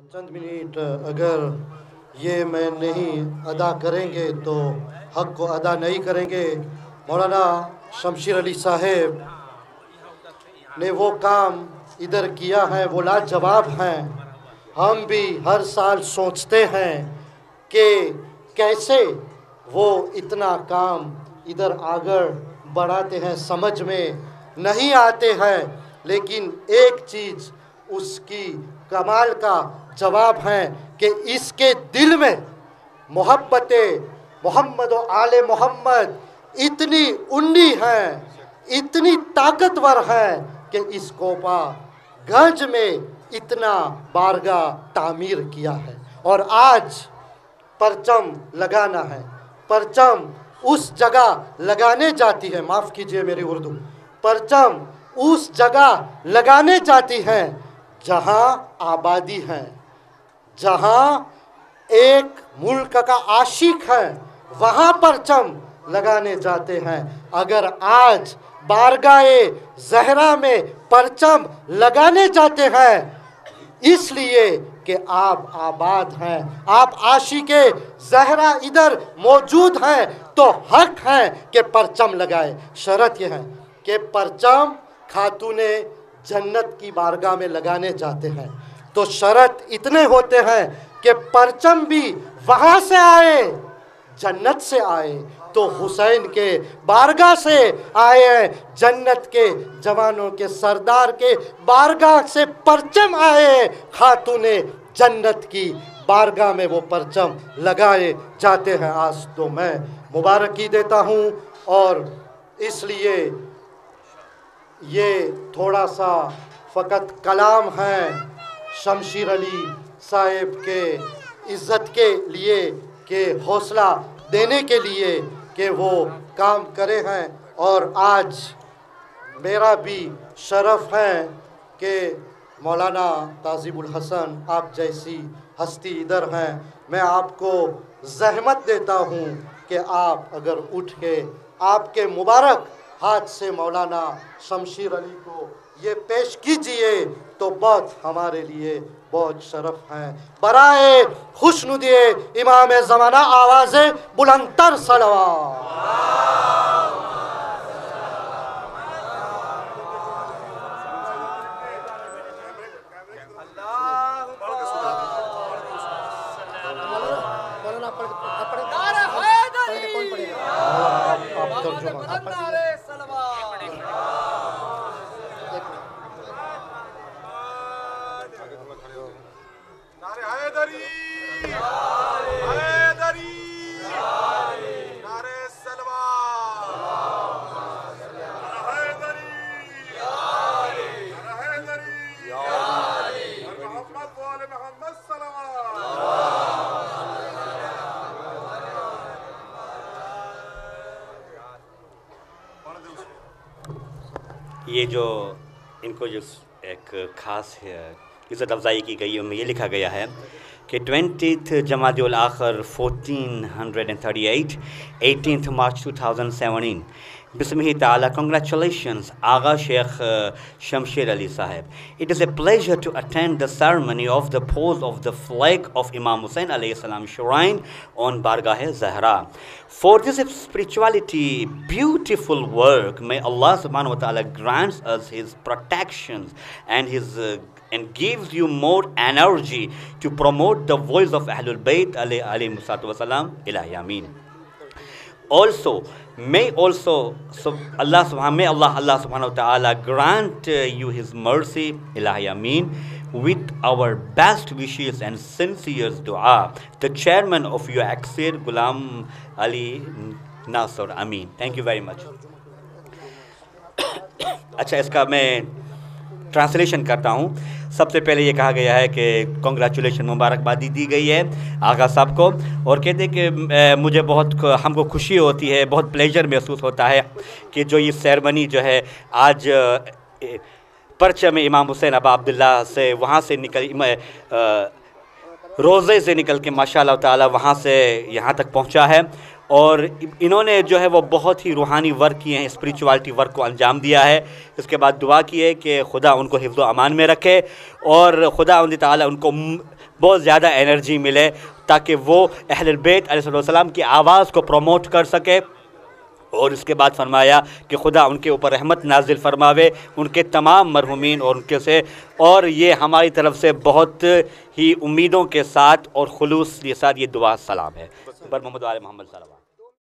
चंद minute अगर ये मैं नहीं अदा करेंगे तो हक को अदा नहीं करेंगे। मौलाना शमशीर अली साहब ने वो काम इधर किया है, वो लाजवाब हैं। हम भी हर साल सोचते हैं कि कैसे वो इतना काम इधर आगे बढ़ाते हैं, समझ में नहीं आते हैं, लेकिन एक चीज़ उसकी कमाल का जवाब है कि इसके दिल में मोहब्बत मोहम्मद और आले मोहम्मद इतनी उन्नी है, इतनी ताकतवर है कि इस कोपा गंज में इतना बारगाह तामीर किया है। और आज परचम लगाना है, परचम उस जगह लगाने जाती है, माफ़ कीजिए मेरी उर्दू, परचम उस जगह लगाने जाती है जहाँ आबादी है, जहाँ एक मुल्क का आशिक है, वहाँ परचम लगाने जाते हैं। अगर आज बारगाहे ज़हरा में परचम लगाने जाते हैं इसलिए कि आप आबाद हैं, आप आशिके ज़हरा इधर मौजूद हैं, तो हक है कि परचम लगाए। शर्त यह है कि परचम खातूने जन्नत की बारगाह में लगाने जाते हैं, तो शर्त इतने होते हैं कि परचम भी वहाँ से आए, जन्नत से आए, तो हुसैन के बारगाह से आए, जन्नत के जवानों के सरदार के बारगाह से परचम आए, खातूने जन्नत की बारगाह में वो परचम लगाए जाते हैं। आज तो मैं मुबारकी देता हूँ और इसलिए ये थोड़ा सा फ़कत कलाम है शमशीर अली साहब के इज़्ज़त के लिए, के हौसला देने के लिए कि वो काम करे हैं। और आज मेरा भी शरफ़ है कि मौलाना ताज़िबुल हसन आप जैसी हस्ती इधर हैं। मैं आपको ज़हमत देता हूँ कि आप अगर उठ के आपके मुबारक हाथ से मौलाना शमशीर अली को ये पेश कीजिए तो बहुत हमारे लिए बहुत शरफ है। बराए खुशनुदिए इमाम ज़माना आवाज़े बुलंदतर सलवात। ये जो इनको जो एक ख़ास इज़्ज़त अफ़ज़ाई की गई है उनमें ये लिखा गया है कि 20th जमादिउल आखिर 1438 18th March 2017 बिस्मिल्लाह ताला congratulations Agha Sheikh Shamsher Ali Sahib. It is a pleasure to attend the ceremony of the pose of the flag of Imam Hussain alayhi salam shrine on Bargah Zahra. For this spirituality beautiful work, may Allah subhanahu wa ta'ala grants us his protections and his and gives you more energy to promote the voice of Ahlul Bayt alayhi salatu wasalam ilahi ameen. Also, may Allah subhanahu wa ta'ala grant you his mercy ilahi ameen. With our best wishes and sincere dua, the chairman of your Aksir Ghulam Ali Nasr. Ameen. Thank you very much. अच्छा, इसका मैं translation करता हूँ। सबसे पहले ये कहा गया है कि कॉन्ग्रेचुलेशन मुबारकबादी दी गई है आगा साहब को और कहते हैं कि मुझे बहुत हमको खुशी होती है, बहुत प्लेजर महसूस होता है कि जो ये सेरेमनी जो है आज परचम इमाम हुसैन अबा अब्दुल्ला से वहाँ से निकल रोज़े से निकल के माशाअल्लाह ताला वहाँ से यहाँ तक पहुँचा है और इन्होंने जो है वो बहुत ही रूहानी वर्क किए हैं, स्पिरिचुअलिटी वर्क को अंजाम दिया है। इसके बाद दुआ की है कि खुदा उनको हिफ्ज़ व अमान में रखे और खुदा ताला उनको बहुत ज़्यादा एनर्जी मिले ताकि वो अहलुल बैत अलैहिस्सलाम की आवाज़ को प्रमोट कर सके। और इसके बाद फरमाया कि खुदा उनके ऊपर रहमत नाजिल फरमावे, उनके तमाम मरहुमीन और उनके से, और ये हमारी तरफ से बहुत ही उम्मीदों के साथ और खुलूस के साथ ये दुआ सलाम है। पर मोहम्मद वाले मोहम्मद सल्लल्लाहु अलैहि वसल्लम।